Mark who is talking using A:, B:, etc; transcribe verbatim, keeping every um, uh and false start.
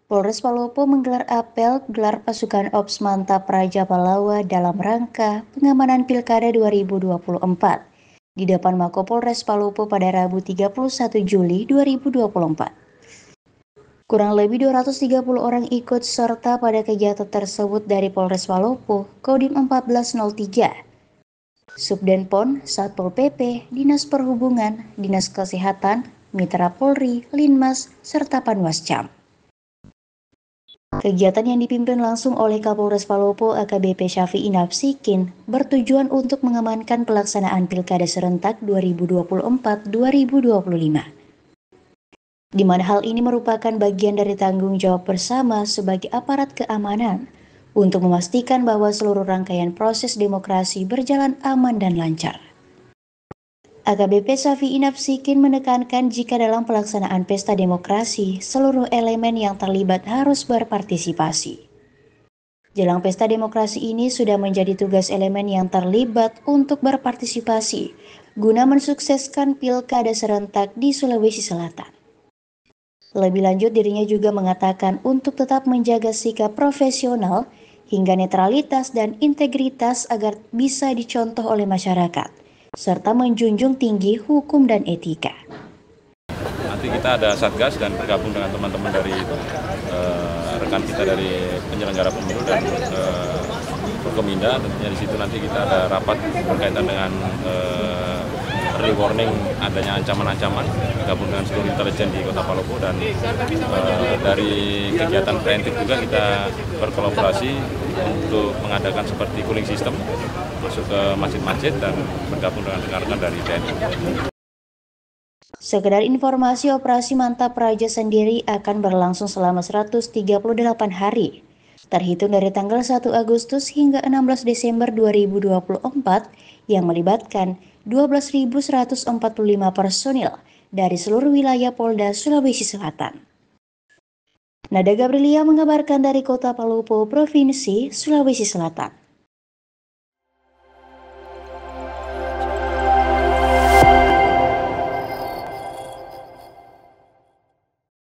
A: Polres Palopo menggelar apel gelar pasukan Ops Mantap Raja Palawa dalam rangka pengamanan Pilkada dua ribu dua puluh empat di depan Mako Polres Palopo pada Rabu tiga puluh satu Juli dua ribu dua puluh empat. Kurang lebih dua ratus tiga puluh orang ikut serta pada kegiatan tersebut dari Polres Palopo, Kodim seribu empat ratus tiga, Subdenpon, Satpol P P, Dinas Perhubungan, Dinas Kesehatan, Mitra Polri, Linmas, serta Panwascam. Kegiatan yang dipimpin langsung oleh Kapolres Palopo A K B P Syafi'i Nafsikin bertujuan untuk mengamankan pelaksanaan Pilkada serentak dua ribu dua puluh empat sampai dua ribu dua puluh lima. Di mana hal ini merupakan bagian dari tanggung jawab bersama sebagai aparat keamanan untuk memastikan bahwa seluruh rangkaian proses demokrasi berjalan aman dan lancar. A K B P Syafi'i Nafsikin menekankan jika dalam pelaksanaan pesta demokrasi, seluruh elemen yang terlibat harus berpartisipasi. Jelang pesta demokrasi ini sudah menjadi tugas elemen yang terlibat untuk berpartisipasi, guna mensukseskan Pilkada serentak di Sulawesi Selatan. Lebih lanjut, dirinya juga mengatakan untuk tetap menjaga sikap profesional hingga netralitas dan integritas agar bisa dicontoh oleh masyarakat, serta menjunjung tinggi hukum dan etika.
B: Nanti kita ada satgas dan bergabung dengan teman-teman dari uh, rekan kita dari penyelenggara pemilu dan uh, Forkominda. Tentunya di situ nanti kita ada rapat berkaitan dengan uh, early warning adanya ancaman-ancaman, gabung dengan seluruh intelijen di Kota Palopo, dan uh, dari kegiatan preventif juga kita berkolaborasi untuk mengadakan seperti cooling system masuk ke masjid-masjid dan bergabung dengan rekan-rekan dari T N I.
A: Sekedar informasi, operasi Mantap Raja sendiri akan berlangsung selama seratus tiga puluh delapan hari, terhitung dari tanggal satu Agustus hingga enam belas Desember dua ribu dua puluh empat, yang melibatkan dua belas ribu seratus empat puluh lima personil dari seluruh wilayah Polda Sulawesi Selatan. Nada Gabrilia mengabarkan dari Kota Palopo, Provinsi Sulawesi Selatan.